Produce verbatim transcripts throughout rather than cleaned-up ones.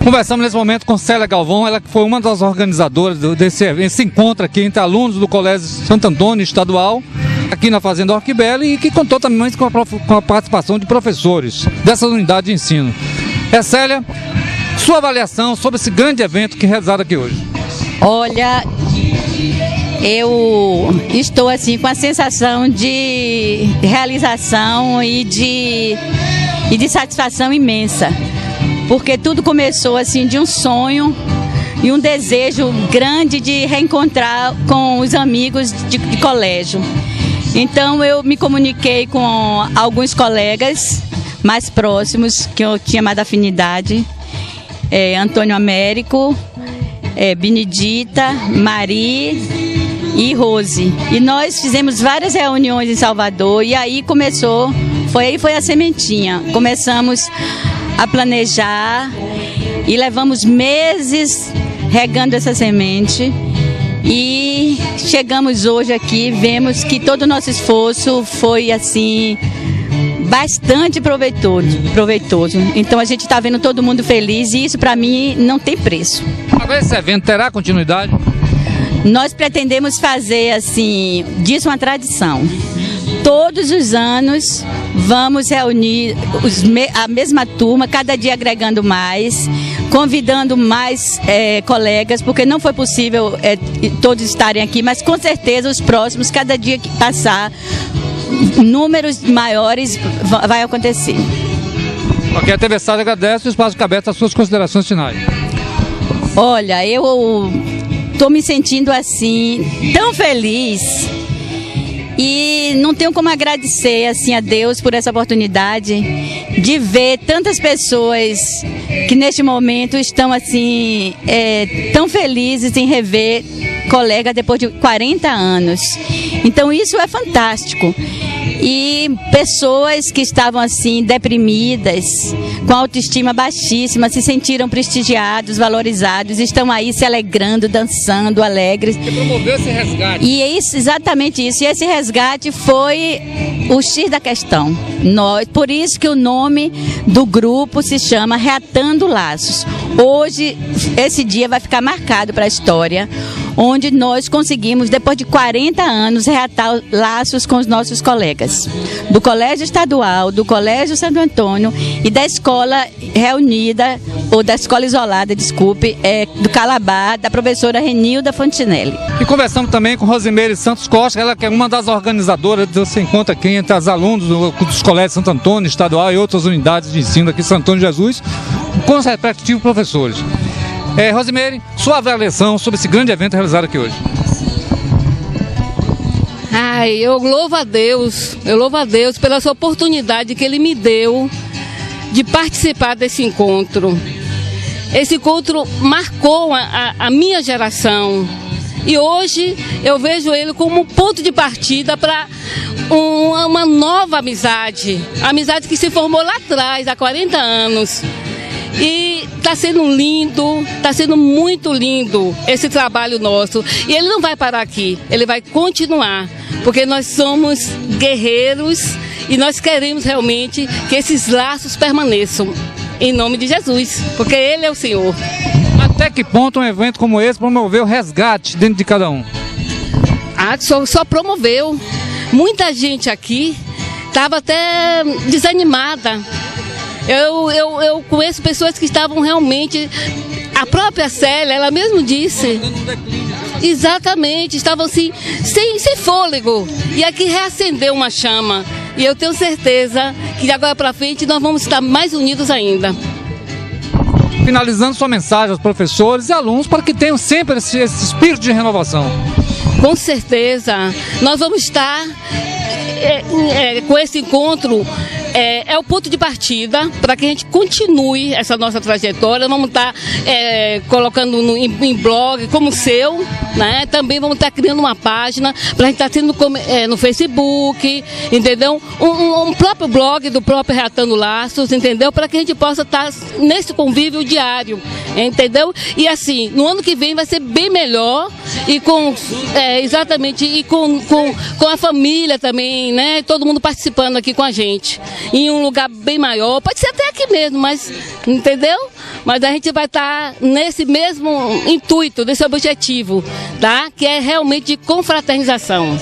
Conversamos nesse momento com Célia Galvão, ela que foi uma das organizadoras desse, desse encontro aqui entre alunos do Colégio Santo Antônio Estadual, aqui na Fazenda Orquibela, e que contou também com a, com a participação de professores dessa unidade de ensino. É, Célia, sua avaliação sobre esse grande evento que é realizado aqui hoje. Olha, eu estou assim com a sensação de realização e de, e de satisfação imensa, porque tudo começou assim de um sonho e um desejo grande de reencontrar com os amigos de, de colégio. Então eu me comuniquei com alguns colegas mais próximos, que eu tinha mais afinidade, é, Antônio Américo, é, Benedita, Mari e Rose. E nós fizemos várias reuniões em Salvador e aí começou, foi aí foi a sementinha. Começamos a planejar e levamos meses regando essa semente. E chegamos hoje aqui, vemos que todo o nosso esforço foi assim bastante proveitoso, proveitoso. Então a gente está vendo todo mundo feliz e isso para mim não tem preço. Agora esse evento terá continuidade? Nós pretendemos fazer assim, disso uma tradição. Todos os anos vamos reunir os, a mesma turma, cada dia agregando mais, convidando mais é, colegas, porque não foi possível é, todos estarem aqui, mas com certeza os próximos, cada dia que passar, números maiores vai acontecer. Ok, a T V Estado agradece, o espaço fica aberto às suas considerações finais. Olha, eu estou me sentindo assim, tão feliz. E não tenho como agradecer assim a Deus por essa oportunidade de ver tantas pessoas que neste momento estão assim é, tão felizes em rever colegas depois de quarenta anos. Então isso é fantástico. E pessoas que estavam assim deprimidas, com autoestima baixíssima, se sentiram prestigiados, valorizados, estão aí se alegrando, dançando, alegres. Você promoveu esse resgate. E é isso, exatamente isso. E esse resgate foi o X da questão. Nós, por isso que o nome do grupo se chama Reatando Laços. Hoje, esse dia vai ficar marcado para a história, onde nós conseguimos, depois de quarenta anos, reatar laços com os nossos colegas do Colégio Estadual, do Colégio Santo Antônio e da Escola Reunida, ou da Escola Isolada, desculpe, é, do Calabar, da professora Renilda Fontinelli. E conversamos também com Rosimeire Santos Costa, ela que é uma das organizadoras desse encontro aqui entre os alunos do, dos Colégios Santo Antônio Estadual e outras unidades de ensino aqui em Santo Antônio de Jesus, com os respectivos professores. É, Rosimeire, sua avaliação sobre esse grande evento realizado aqui hoje. Ai, eu louvo a Deus, eu louvo a Deus pela sua oportunidade que Ele me deu de participar desse encontro. Esse encontro marcou a, a, a minha geração e hoje eu vejo ele como ponto de partida para um, uma nova amizade, a amizade que se formou lá atrás, há quarenta anos. E está sendo lindo, está sendo muito lindo esse trabalho nosso. E ele não vai parar aqui, ele vai continuar, porque nós somos guerreiros e nós queremos realmente que esses laços permaneçam, em nome de Jesus, porque Ele é o Senhor. Até que ponto um evento como esse promoveu o resgate dentro de cada um? Ah, só, só promoveu. Muita gente aqui estava até desanimada. Eu, eu, eu conheço pessoas que estavam realmente... A própria Célia, ela mesmo disse... Exatamente, estavam assim, sem, sem fôlego. E aqui reacendeu uma chama. E eu tenho certeza que de agora para frente nós vamos estar mais unidos ainda. Finalizando sua mensagem aos professores e alunos para que tenham sempre esse, esse espírito de renovação. Com certeza, nós vamos estar é, é, com esse encontro... É, é o ponto de partida para que a gente continue essa nossa trajetória. Vamos estar é, colocando no, em, em blog como o seu, né? Também vamos estar criando uma página para a gente estar tendo é, no Facebook, entendeu? Um, um, um próprio blog do próprio Reatando Laços, entendeu? Para que a gente possa estar nesse convívio diário, entendeu? E assim, no ano que vem vai ser bem melhor e com, é, exatamente, e com, com, com a família também, né? Todo mundo participando aqui com a gente. Em um lugar bem maior, pode ser até aqui mesmo, mas, entendeu? mas a gente vai estar nesse mesmo intuito, nesse objetivo, tá? Que é realmente de confraternização.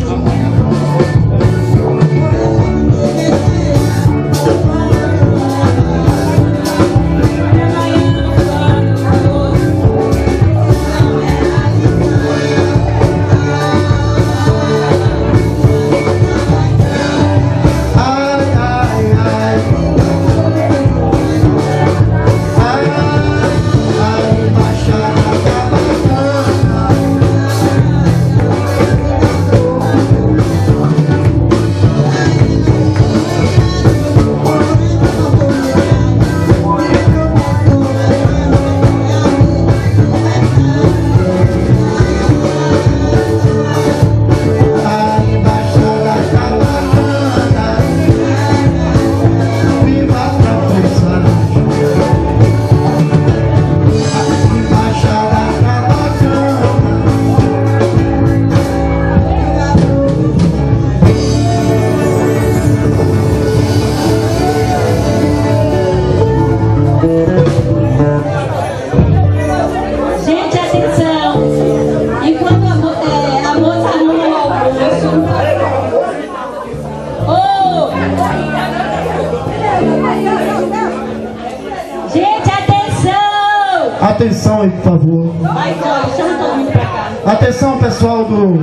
Atenção aí, por favor. Atenção, pessoal do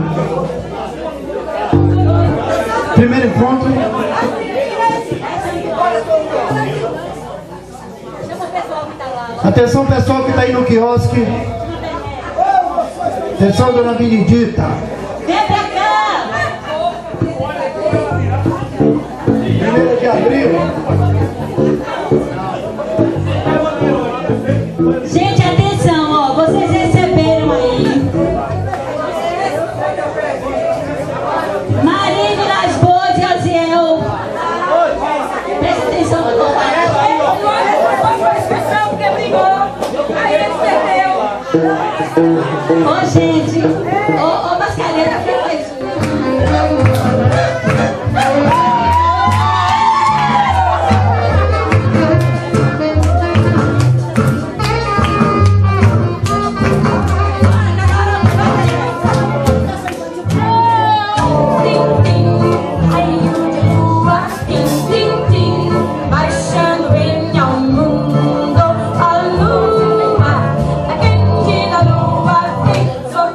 primeiro encontro. Atenção, pessoal que está aí no quiosque. Atenção, dona Benedita. Vem pra cá. Primeiro de abril. Gente, atenção, ó, vocês receberam aí Marinho das Boas e Osiel. Presta atenção no contato. Porque brigou, aí ele perdeu. Ô, gente, ô, ô, Mascareira, que é isso? So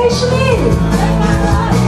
Deixa ele.